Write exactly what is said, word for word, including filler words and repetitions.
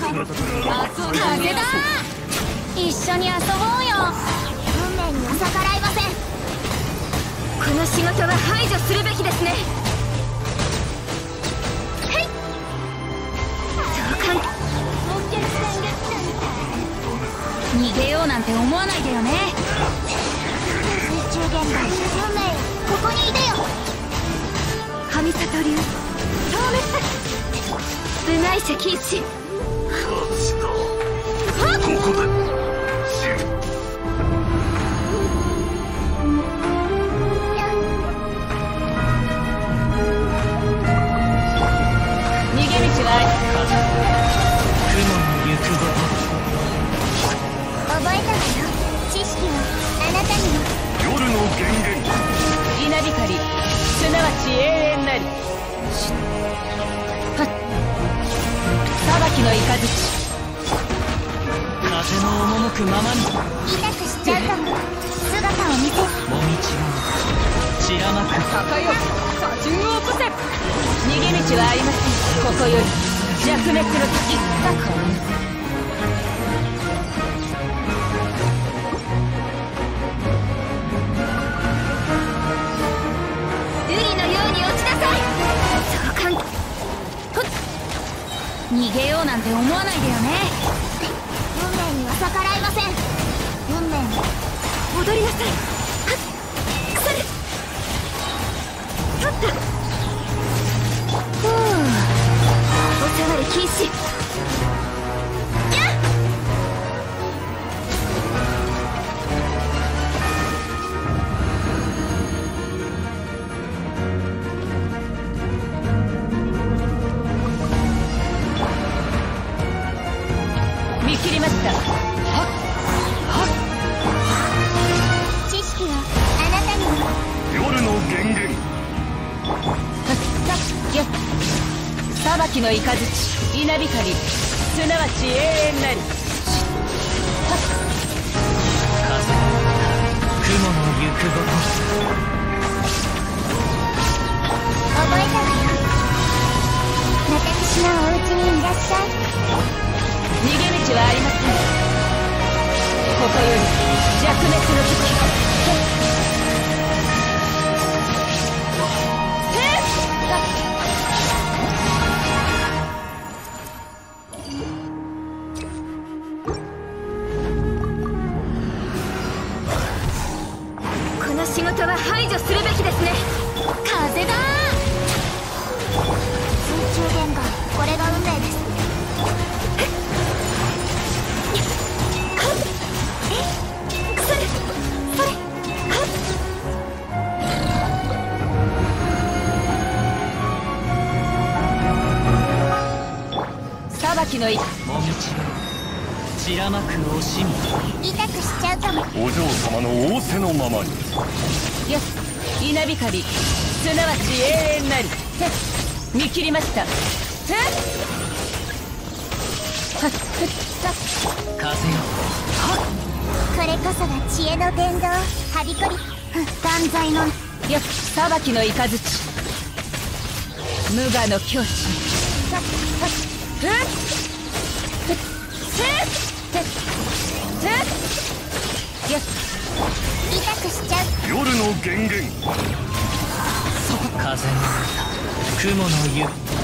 風だ。一緒に遊ぼうよ。運命に逆らいません。この仕事は排除するべきですね。はい。召喚。逃げようなんて思わないでよね。水中現場、運命、ここにいてよ。神里流透明部外者禁止。ここで逃げ道は雲の行くごと。覚えたわよ。知識はあなたにも。夜の源源稲光、すなわち永遠なり。はっ裁きの雷。風の赴くままに。痛くしちゃうかも。姿を見せ。もみちを散らまく。高よ火神を起こせ。逃げ道はありません。ここより弱滅の時がこう。逃げようなんて思わないでよね。運命には逆らいません。運命に戻りなさい。はっ腐る。取った。ふうおさわり禁止。やっ見切りました。はっはっ知識はあなたにも。夜の源源。はっやっ裁きの雷稲光、すなわち永遠なり。はっ風雲の行くごと。覚えたわよ。私のお家にいらっしゃい。逃げ道はありません。ここより弱滅の時。この仕事は排除するべきですね。風だ。水中言語、これが運命です。裁きのいもみちを散らまく惜しみ。痛くしちゃうかも。お嬢様の仰せのままに。よし稲光、すなわち永遠なり。見切りました。はっはっ風よ。はっこれこそが知恵の伝道。はびこり断罪の。よし裁きの雷無我の境地。はっはっふっふっふっふっふっよし痛くしちゃう。夜の源源。そこ風の雲の湯。